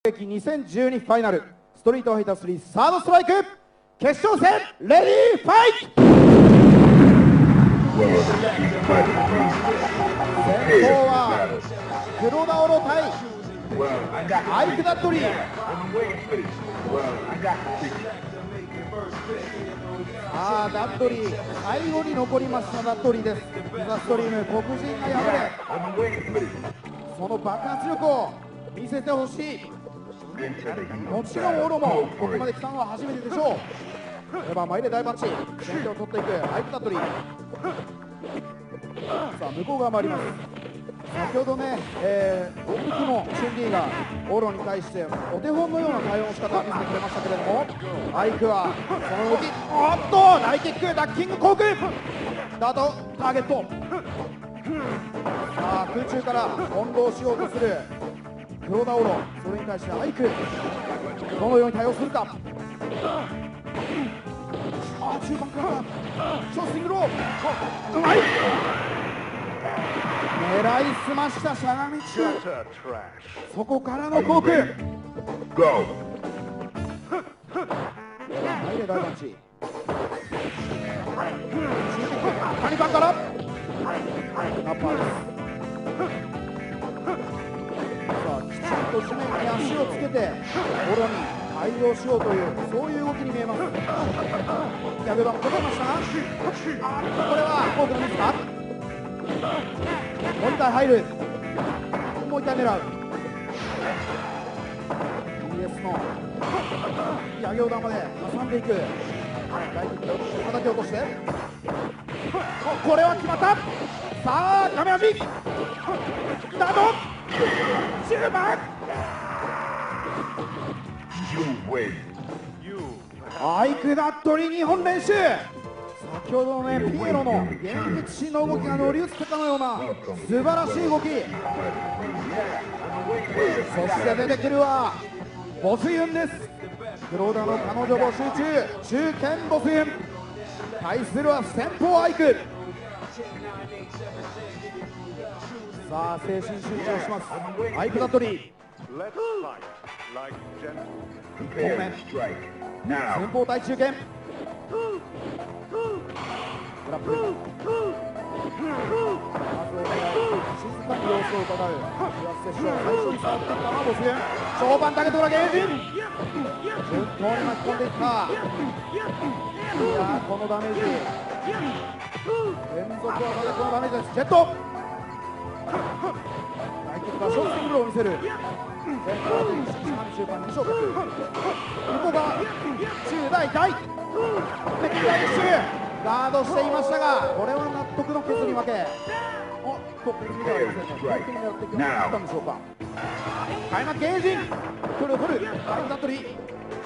2012ファイナルストリートファイター3サードストライク決勝戦レディーファイト。先頭は黒田オロ対アイクダッドリー。さあダッドリー最後に残りましたダッドリーです。ピザストリーム黒人が敗れその爆発力を見せてほしい。もちろんオロもここまで来たのは初めてでしょう。レバー前で大バッチ先手を取っていくアイクダッドリー。さあ向こう側もあります。先ほどね、奥のチュンリーがオロに対してお手本のような対応の仕方を見せてくれましたけれども、アイクはその動き、おっと大キックダッキングコークダートターゲット。さあ空中から翻弄しようとする黒田オロ、それに対してアイクどのように対応するか。中盤からショースティングローうまい狙いすましたしゃがみ中、そこからのコーク前で大パンチカニパンからナッパーです。さあきちんと地面に足をつけてオロに対応しようというそういう動きに見えます。逆段も取れましたがこれはコークのミスか。もう一回入る、もう一回狙う BS の上げ尾玉で挟んでいく大キック叩き落としてこれは決まった。さあ亀足スタート10番アイクダッドリー2本練習。先ほどのねピエロの現実の動きが乗り移ってかのような素晴らしい動き。そして出てくるはボスユンです。黒田の彼女募集中中堅ボスユン対するは先鋒アイク。さあ精神集中しますアイクダッドリー。正面先鋒対中堅グラップルまずお互い静かに様子を伺うプラスセッション。最初に触っていったのはボスユン小盤だけとらゲージ順当に巻き込んでいった。いやこのダメージ連続技でこのダメージです。ジェット大キックはショースティングローを見せる。前方で中盤に昇格向こうが中大大で左一周ガードしていましたがこれは納得の削り負け。おっと別にではありませんね。本当に狙ってきたんでしょうか。開幕ゲージフルフルアイクダッドリーで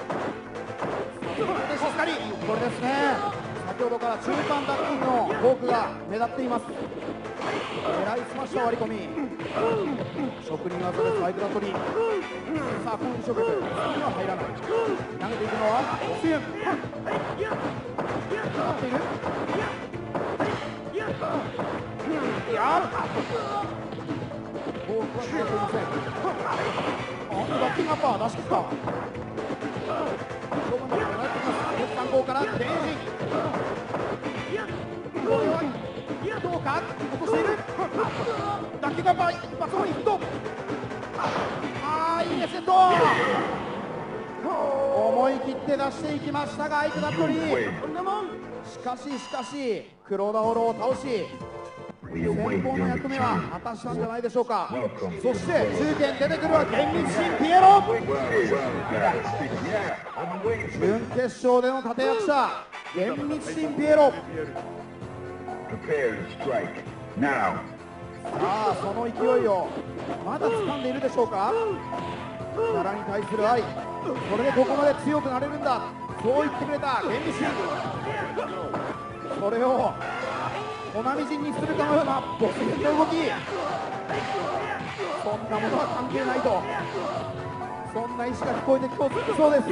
しっかりこれですね。先ほどから中間ダッキングのフォークが目立っています。狙いすました割り込み職人技ですアイクダッドリー。さあ攻撃職には入らない。投げていくのはボスユン合っている。いやフォークは使っていません。バッキングアッパー出し切った。勝負の中に入ってきます。鉄3号からデイジこれはどうか落としている。ダッキングアッパー一発後にヒット。いいですねと思い切って出していきましたがアイクダッドリー。しかし黒田オロを倒し先方の役目は果たしたんじゃないでしょうか。そして中堅出てくるは厳密神ピエロ準決勝での立役者厳密神ピエロ。さあその勢いをまだ掴んでいるでしょうか。奈良に対する愛これでここまで強くなれるんだそう言ってくれた厳密神。それを粉みじんにするかのようなボスの動きそんなものは関係ないとそんな意思が聞こえてきそうです。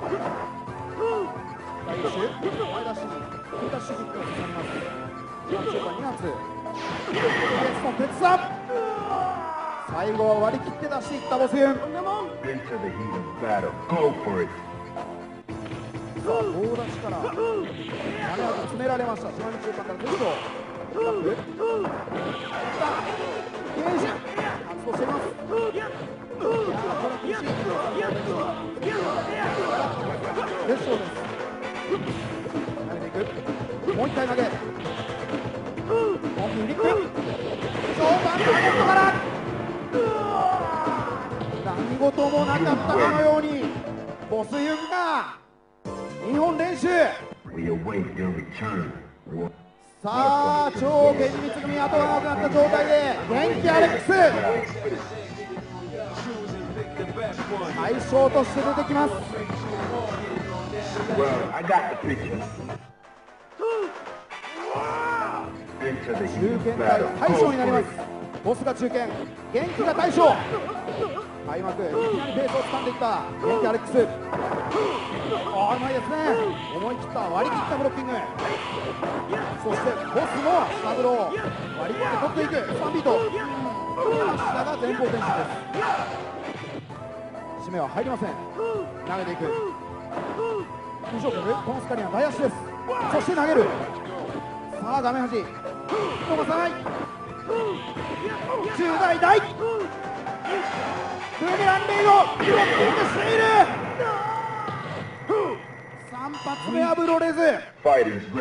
第1周前出しに振り出しキックを挟みます。中盤2発ベースの鉄さ最後は割り切って出していったボスユン。さあ棒立ちから金谷と詰められました。島見中間からテストバックゲージ発動しています。いやこれ厳しい。レッショーです。投げていく。もう一回投げ。モンキーフリック。ショーバンターネットから何事もなかったかのようにボスユンが2本連取。さあ超厳密組後がなくなった状態で元気アレックス対象として出てきます。中堅対大将になります。ボスが中堅、元気が大将。開幕いきなりペースを掴んでいった元気アレックス。うまいですね。思い切った割り切ったブロッキング。そしてボスも下ブロー割り切って取っていく3ビート。下が前方転身です。締めは入りません。投げていく空昇格。このスカリアン大足です。そして投げる。さあ画面端逃さない。中大大ブーメランレイをブロッキングしている。3発目はブロレズ。さあ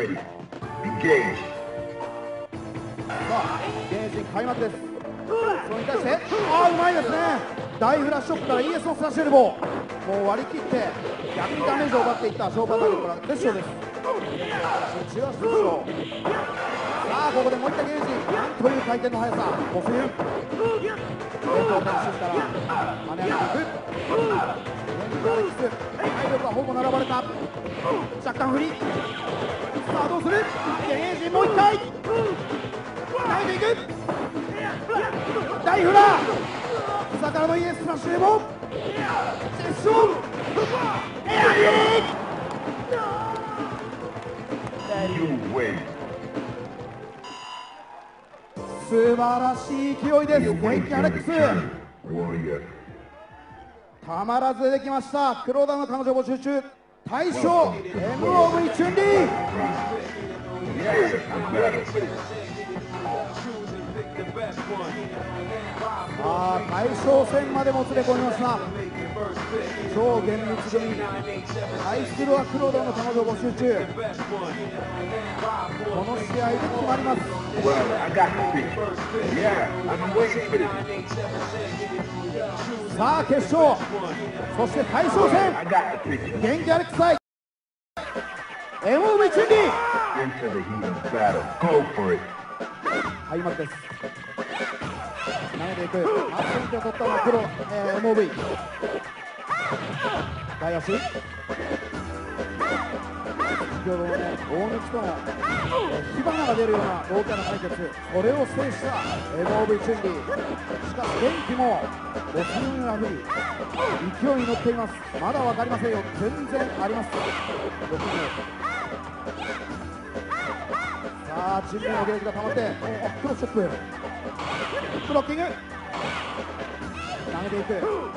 ゲージ開幕です。それに対してうまいですね。大フラッシュショックから ES のスラッシュエルボー。もう割り切って逆にダメージを奪っていったショーパーターゲットから決勝です。中足決勝。さあここでもう一回ゲージ。なんという回転の速さ。ボスユン連投転身から跳ね上げていく。元気アレックス体力はほぼ並ばれた。若干振り。さあどうする。ゲージもう一回投げていく。大フラ膝からの ES スラッシュエボー決勝エアリー。素晴らしい勢いです。元気アレックスたまらず出てきました。クローダーの彼女募集中。大将 MOV チュンリー。大将戦までもつれ込みました。超厳密組対するはクローダーの彼女募集中。この試合で決まります。さあ決勝、そして大将戦元気アレックス対 MOV チュンリー。開幕です。投げていく。初先手を取ったのはプロ、MOV 大足。先ほどのね大貫との火花が出るような大きな対決、それを制した MOV チュンリー。しかし元気もボスユンが振り勢いに乗っています。まだ分かりませんよ。全然あります。6秒。さあチュンリーのゲージが溜まってクロスショップブロッキング投げていく。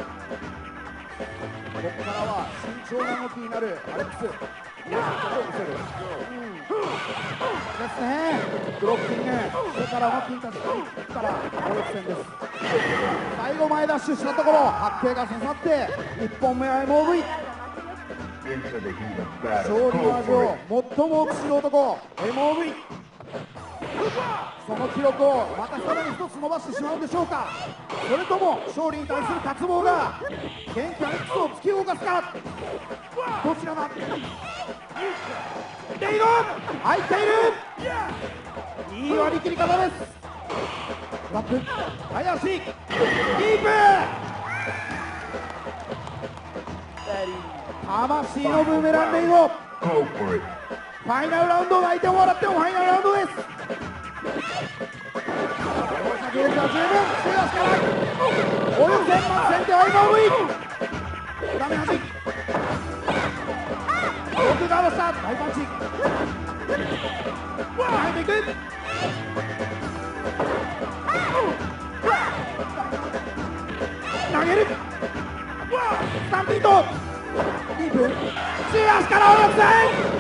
ここからは慎重な動きになるアレックス。ですね。ブロッキングそれから思いっきり立ちから攻撃戦です。最後前ダッシュしたところ八景が刺さって1本目は MOV。 勝利の味を最も多く知る男 MOV。その記録をまたさらに一つ伸ばしてしまうんでしょうか。それとも勝利に対する渇望が元気アレックスを突き動かすか。どちらだ。レイド入っている。いい割り切り方です。バック林キープ。魂のブーメランレイド。ファイナルラウンド、泣いても笑ってもファイナルラウンドです。ゲージは十分。中足からおよそ1000万先手は MOV。 画面端奥側した大パンチ投げていく。 スタンピード。ディープ、中足からオープン。